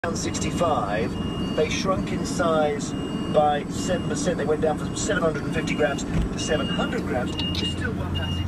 65, they shrunk in size by 7%. They went down from 750 grams to 700 grams. There's still 1,000.